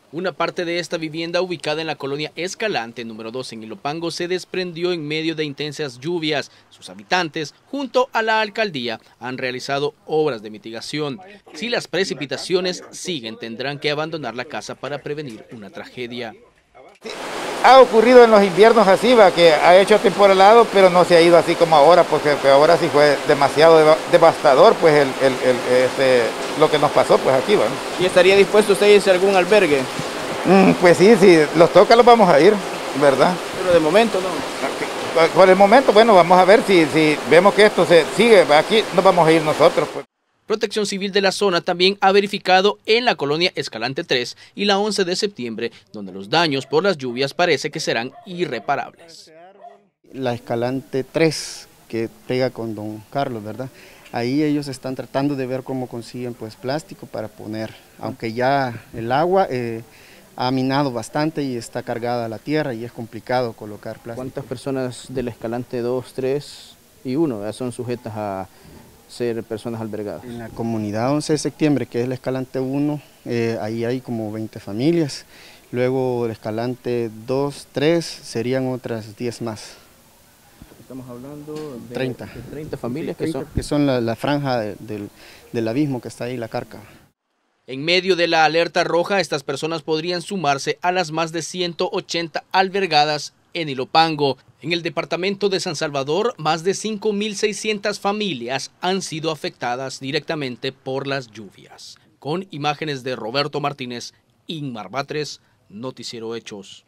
Una parte de esta vivienda ubicada en la colonia Escalante, número 2 en Ilopango, se desprendió en medio de intensas lluvias. Sus habitantes, junto a la alcaldía, han realizado obras de mitigación. Si las precipitaciones siguen, tendrán que abandonar la casa para prevenir una tragedia. Ha ocurrido en los inviernos así, va, que ha hecho temporalado, pero no se ha ido así como ahora, porque ahora sí fue demasiado devastador, pues lo que nos pasó, pues aquí, va. ¿Y estaría dispuesto usted a irse a algún albergue? Pues sí, si los toca los vamos a ir, ¿verdad? Pero de momento no. Por el momento, bueno, vamos a ver si vemos que esto se sigue, aquí nos vamos a ir nosotros, pues. Protección Civil de la zona también ha verificado en la colonia Escalante 3 y la 11 de septiembre, donde los daños por las lluvias parece que serán irreparables. La Escalante 3, que pega con Don Carlos, ¿verdad? Ahí ellos están tratando de ver cómo consiguen pues plástico para poner, aunque ya el agua ha minado bastante y está cargada la tierra y es complicado colocar plástico. ¿Cuántas personas del Escalante 2, 3 y 1 son sujetas a ser personas albergadas? En la comunidad 11 de septiembre, que es el Escalante 1, ahí hay como 20 familias. Luego el Escalante 2, 3 serían otras 10 más. Estamos hablando de 30 familias, 30, que son la franja del abismo que está ahí, la Carca. En medio de la alerta roja, estas personas podrían sumarse a las más de 180 albergadas en Ilopango. En el departamento de San Salvador, más de 5.600 familias han sido afectadas directamente por las lluvias. Con imágenes de Roberto Martínez, Inmar Batres, Noticiero Hechos.